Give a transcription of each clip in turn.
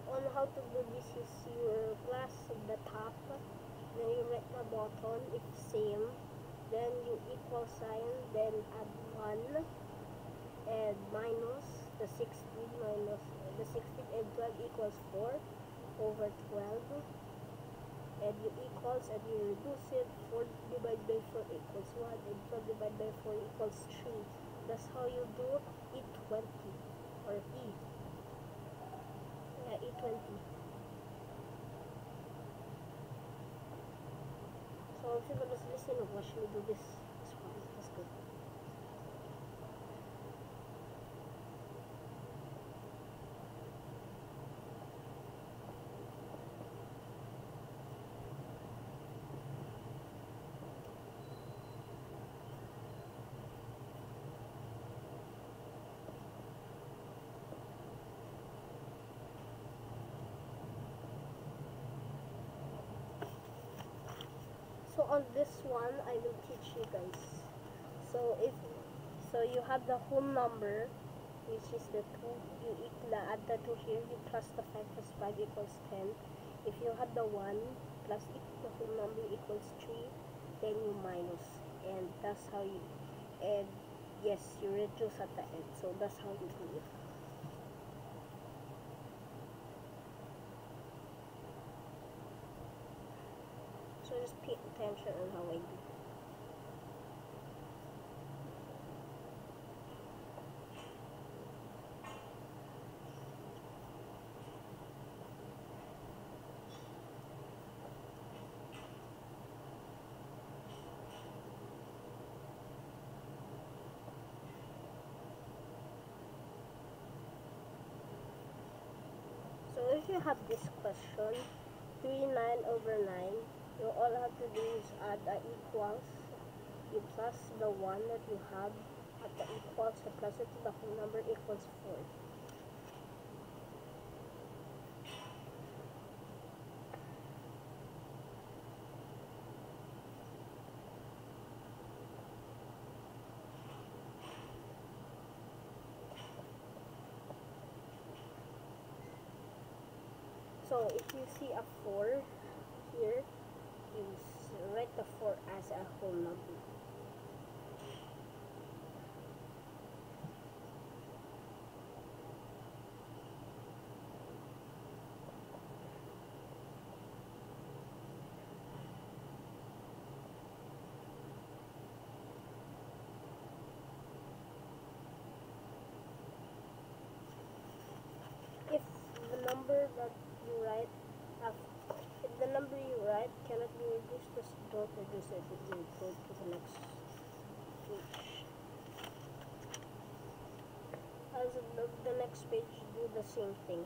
on how to do this is you plus the top, then you write the bottom if same, then you equal sign, then add 1 and minus the 16 minus the 16 and 12 equals 4 over 12, and you equals and you reduce it. 4 divided by 4 equals 1 and 12 divided by 4 equals 3. That's how you do E20 or E20. So if you're gonna listen, watch me do this. That's good. So on this one, I will teach you guys. So you have the whole number, which is the 2, you add the 2 here, you plus the 5 plus 5 equals 10. If you have the 1 plus the whole number equals 3, then you minus, and that's how you, and yes, you reduce at the end. So that's how you do it. So just pay attention on how I do. So if you have this question, 3 9 over 9, you all have to do is add the equals, you plus the 1 that you have at the equals, you plus it to the whole number equals 4. So if you see a 4 here, you write the 4 as a whole number. If the number that you write, if the number you write cannot be reduced, just don't reduce it. It will go to the next page. As the next page, do the same thing.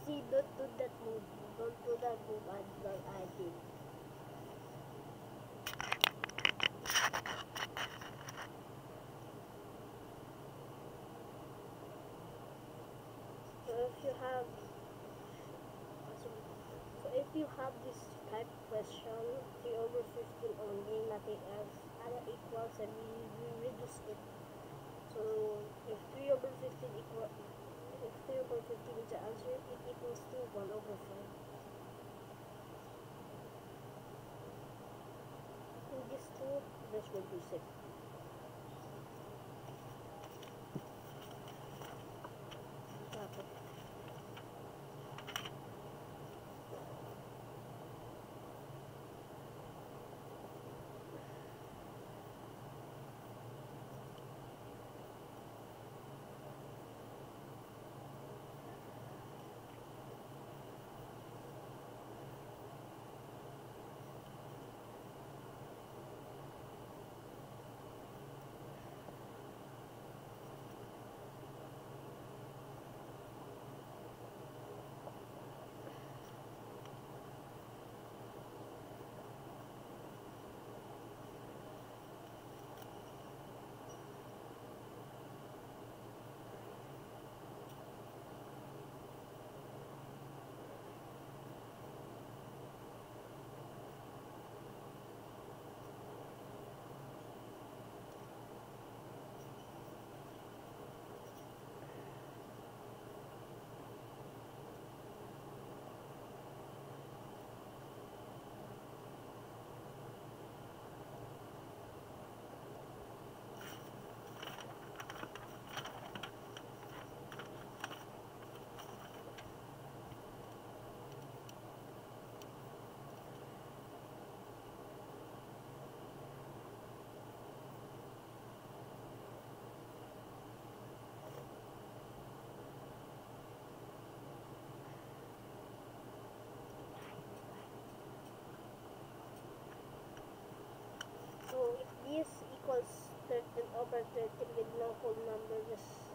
See, don't do that move. Don't do that move I did. So if you have this type question, 3 over 15 only, nothing else, other equals, and we reduce it. So if 3 over 15 if 3 over 15 is the answer, it equals to 1 over 5. In this two, just reduce it. Okay. So if this equals 13 over 13 with no whole number, just